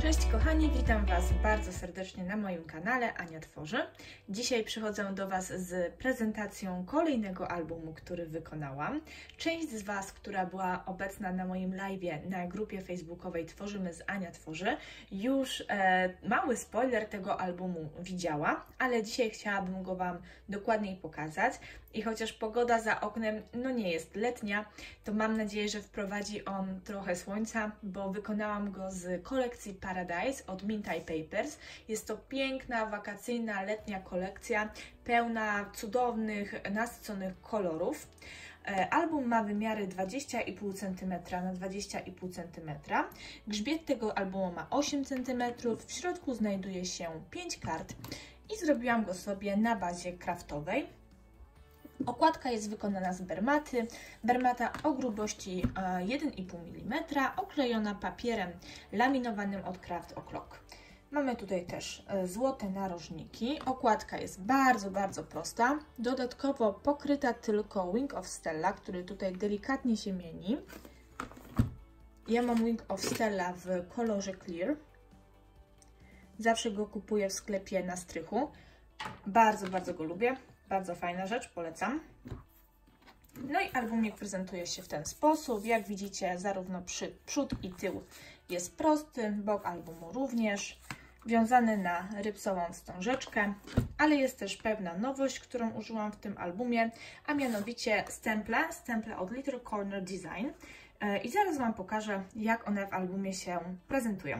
Cześć kochani, witam Was bardzo serdecznie na moim kanale Ania Tworzy. Dzisiaj przychodzę do Was z prezentacją kolejnego albumu, który wykonałam. Część z Was, która była obecna na moim live'ie na grupie facebookowej Tworzymy z Ania Tworzy, już mały spoiler tego albumu widziała, ale dzisiaj chciałabym go Wam dokładniej pokazać. I chociaż pogoda za oknem nie jest letnia, to mam nadzieję, że wprowadzi on trochę słońca, bo wykonałam go z kolekcji Paradise od Mint Eye Papers. Jest to piękna, wakacyjna, letnia kolekcja, pełna cudownych, nasyconych kolorów. Album ma wymiary 20,5 cm na 20,5 cm. Grzbiet tego albumu ma 8 cm, w środku znajduje się 5 kart i zrobiłam go sobie na bazie kraftowej. Okładka jest wykonana z bermaty. Bermata o grubości 1,5 mm, oklejona papierem laminowanym od Craft O'Clock. Mamy tutaj też złote narożniki. Okładka jest bardzo prosta. Dodatkowo pokryta tylko Wing of Stella, który tutaj delikatnie się mieni. Ja mam Wing of Stella w kolorze clear. Zawsze go kupuję w sklepie na strychu. Bardzo go lubię. Bardzo fajna rzecz, polecam. No i albumik prezentuje się w ten sposób. Jak widzicie, zarówno przód i tył jest prosty, bok albumu również, wiązany na rypsową wstążeczkę, ale jest też pewna nowość, którą użyłam w tym albumie, a mianowicie stemple od Little Corner Design. I zaraz Wam pokażę, jak one w albumie się prezentują.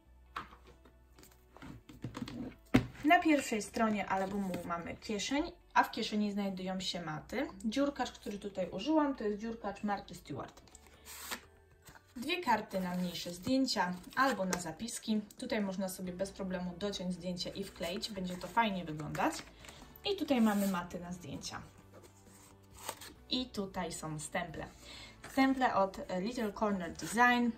Na pierwszej stronie albumu mamy kieszeń, a w kieszeni znajdują się maty. Dziurkacz, który tutaj użyłam, to jest dziurkacz Marthy Stewart. Dwie karty na mniejsze zdjęcia albo na zapiski. Tutaj można sobie bez problemu dociąć zdjęcie i wkleić, będzie to fajnie wyglądać. I tutaj mamy maty na zdjęcia. I tutaj są stemple. Stemple od Little Corner Design.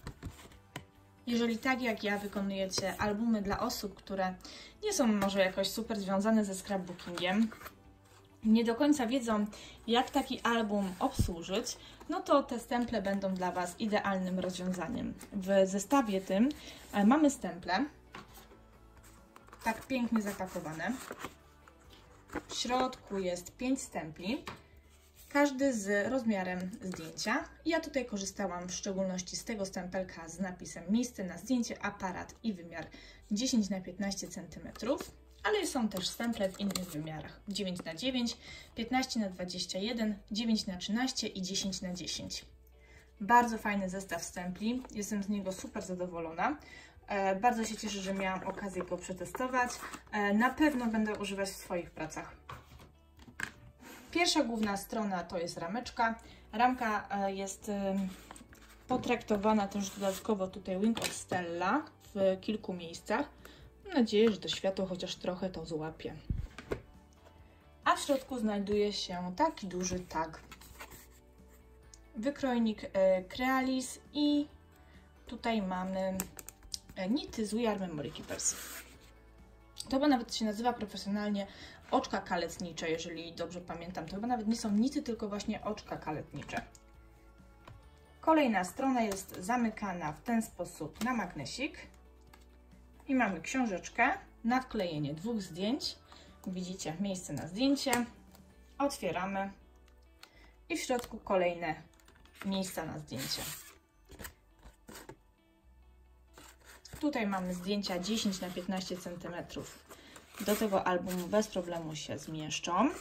Jeżeli tak jak ja wykonujecie albumy dla osób, które nie są może jakoś super związane ze scrapbookingiem, nie do końca wiedzą, jak taki album obsłużyć, no to te stemple będą dla Was idealnym rozwiązaniem. W zestawie tym mamy stemple, tak pięknie zapakowane. W środku jest 5 stempli. Każdy z rozmiarem zdjęcia. Ja tutaj korzystałam w szczególności z tego stempelka z napisem miejsce na zdjęcie, aparat i wymiar 10 na 15 cm, ale są też stemple w innych wymiarach 9 na 9, 15 na 21, 9 na 13 i 10 na 10. Bardzo fajny zestaw stempli, jestem z niego super zadowolona. Bardzo się cieszę, że miałam okazję go przetestować. Na pewno będę używać w swoich pracach. Pierwsza główna strona to jest rameczka. Ramka jest potraktowana też dodatkowo tutaj Wing of Stella w kilku miejscach. Mam nadzieję, że to światło chociaż trochę to złapie. A w środku znajduje się taki duży tag. Wykrojnik Crealis i tutaj mamy nity z We Are Memory Keepers. To chyba nawet się nazywa profesjonalnie oczka kaletnicze, jeżeli dobrze pamiętam. To chyba nawet nie są nity, tylko właśnie oczka kaletnicze. Kolejna strona jest zamykana w ten sposób na magnesik. I mamy książeczkę na wklejenie 2 zdjęć. Widzicie miejsce na zdjęcie. Otwieramy. I w środku kolejne miejsca na zdjęcie. Tutaj mamy zdjęcia 10 na 15 cm. Do tego albumu bez problemu się zmieszczą.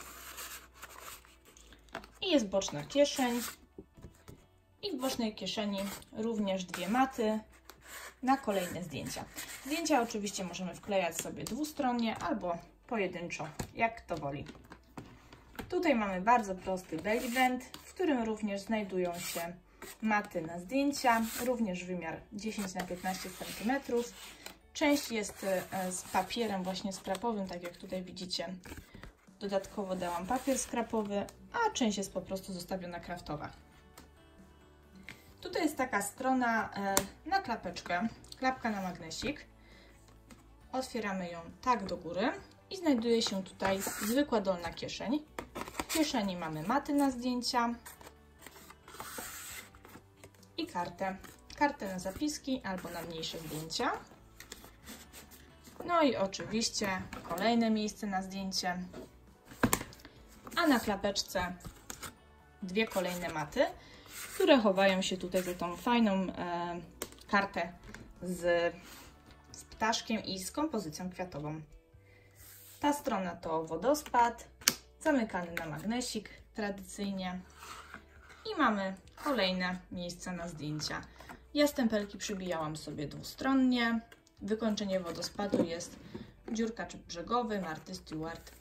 I jest boczna kieszeń. I w bocznej kieszeni również 2 maty na kolejne zdjęcia. Zdjęcia oczywiście możemy wklejać sobie dwustronnie albo pojedynczo, jak kto woli. Tutaj mamy bardzo prosty belly band, w którym również znajdują się maty na zdjęcia, również wymiar 10 na 15 cm. Część jest z papierem właśnie skrapowym, tak jak tutaj widzicie. Dodatkowo dałam papier skrapowy, a część jest po prostu zostawiona kraftowa. Tutaj jest taka strona na klapeczkę, klapka na magnesik. Otwieramy ją tak do góry i znajduje się tutaj zwykła dolna kieszeń. W kieszeni mamy maty na zdjęcia i kartę. kartę na zapiski albo na mniejsze zdjęcia. No i oczywiście kolejne miejsce na zdjęcie, a na klapeczce dwie kolejne maty, które chowają się tutaj za tą fajną kartę z ptaszkiem i z kompozycją kwiatową. Ta strona to wodospad, zamykany na magnesik tradycyjnie i mamy kolejne miejsca na zdjęcia. Ja stempelki przybijałam sobie dwustronnie. Wykończenie wodospadu jest dziurka brzegowy Marthy Stewart.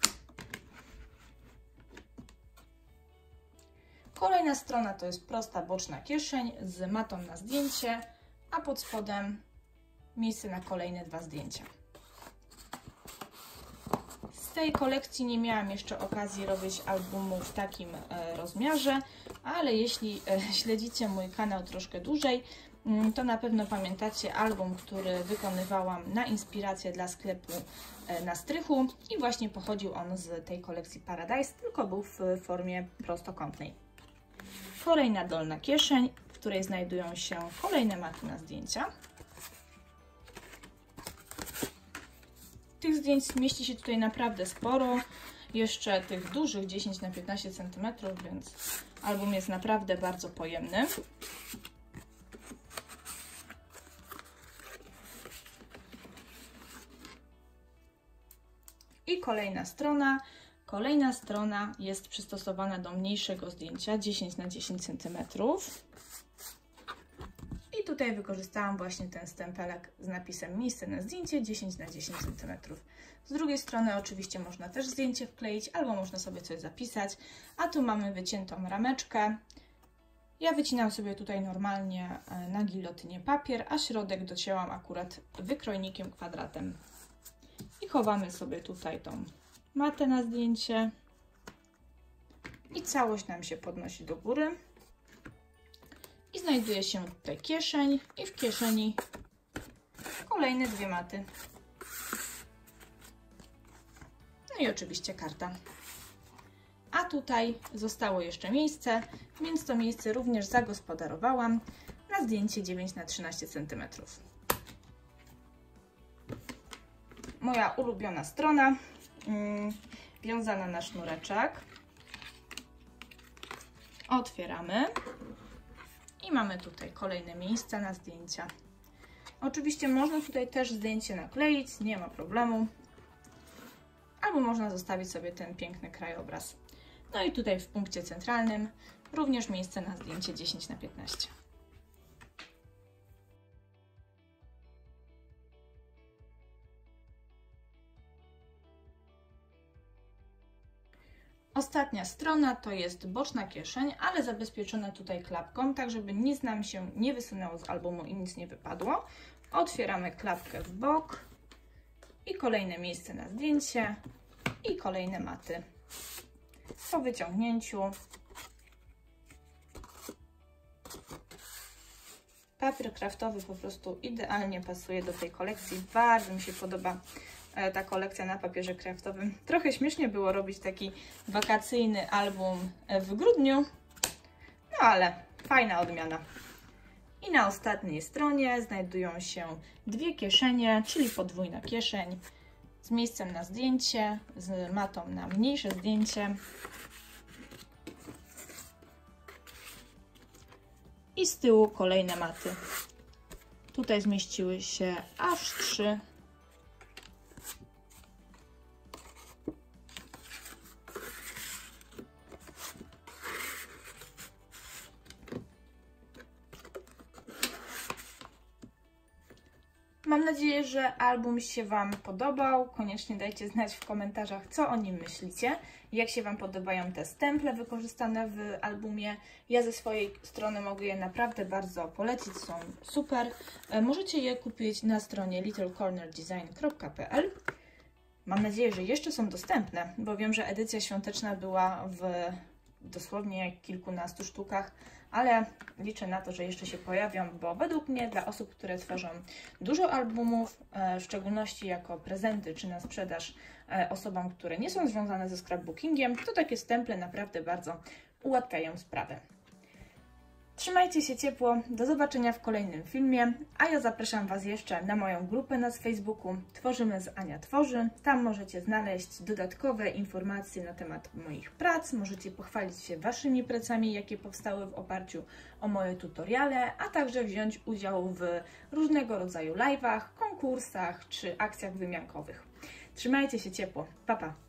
Kolejna strona to jest prosta boczna kieszeń z matą na zdjęcie, a pod spodem miejsce na kolejne dwa zdjęcia. Z tej kolekcji nie miałam jeszcze okazji robić albumu w takim rozmiarze, ale jeśli śledzicie mój kanał troszkę dłużej, to na pewno pamiętacie album, który wykonywałam na inspirację dla sklepu na strychu i właśnie pochodził on z tej kolekcji Paradise, tylko był w formie prostokątnej. Kolejna dolna kieszeń, w której znajdują się kolejne maty na zdjęcia. Tych zdjęć mieści się tutaj naprawdę sporo, jeszcze tych dużych 10 na 15 cm, więc album jest naprawdę bardzo pojemny. I kolejna strona jest przystosowana do mniejszego zdjęcia 10 na 10 cm. I tutaj wykorzystałam właśnie ten stempelek z napisem miejsce na zdjęcie 10 na 10 cm. Z drugiej strony oczywiście można też zdjęcie wkleić albo można sobie coś zapisać, a tu mamy wyciętą rameczkę. Ja wycinam sobie tutaj normalnie na gilotynie papier, a środek docięłam akurat wykrojnikiem kwadratem. I chowamy sobie tutaj tą matę na zdjęcie i całość nam się podnosi do góry. I znajduje się tutaj kieszeń i w kieszeni kolejne dwie maty. No i oczywiście karta. A tutaj zostało jeszcze miejsce, więc to miejsce również zagospodarowałam na zdjęcie 9 na 13 cm. Moja ulubiona strona, wiązana na sznureczek. Otwieramy i mamy tutaj kolejne miejsca na zdjęcia. Oczywiście można tutaj też zdjęcie nakleić, nie ma problemu. Albo można zostawić sobie ten piękny krajobraz. No i tutaj w punkcie centralnym również miejsce na zdjęcie 10 na 15. Ostatnia strona to jest boczna kieszeń, ale zabezpieczona tutaj klapką, tak żeby nic nam się nie wysunęło z albumu i nic nie wypadło. Otwieramy klapkę w bok i kolejne miejsce na zdjęcie i kolejne maty. Po wyciągnięciu papier kraftowy po prostu idealnie pasuje do tej kolekcji. Bardzo mi się podoba ta kolekcja na papierze kraftowym. Trochę śmiesznie było robić taki wakacyjny album w grudniu, no ale fajna odmiana. I na ostatniej stronie znajdują się dwie kieszenie, czyli podwójna kieszeń z miejscem na zdjęcie, z matą na mniejsze zdjęcie. I z tyłu kolejne maty. Tutaj zmieściły się aż 3. Mam nadzieję, że album się Wam podobał. Koniecznie dajcie znać w komentarzach, co o nim myślicie. Jak się Wam podobają te stemple wykorzystane w albumie. Ja ze swojej strony mogę je naprawdę bardzo polecić. Są super. Możecie je kupić na stronie littlecornerdesign.pl. Mam nadzieję, że jeszcze są dostępne, bo wiem, że edycja świąteczna była w dosłownie kilkunastu sztukach, ale liczę na to, że jeszcze się pojawią, bo według mnie dla osób, które tworzą dużo albumów, w szczególności jako prezenty czy na sprzedaż osobom, które nie są związane ze scrapbookingiem, to takie stemple naprawdę bardzo ułatwiają sprawę. Trzymajcie się ciepło, do zobaczenia w kolejnym filmie, a ja zapraszam Was jeszcze na moją grupę na Facebooku Tworzymy z Ania Tworzy. Tam możecie znaleźć dodatkowe informacje na temat moich prac, możecie pochwalić się Waszymi pracami, jakie powstały w oparciu o moje tutoriale, a także wziąć udział w różnego rodzaju live'ach, konkursach czy akcjach wymiankowych. Trzymajcie się ciepło, pa pa!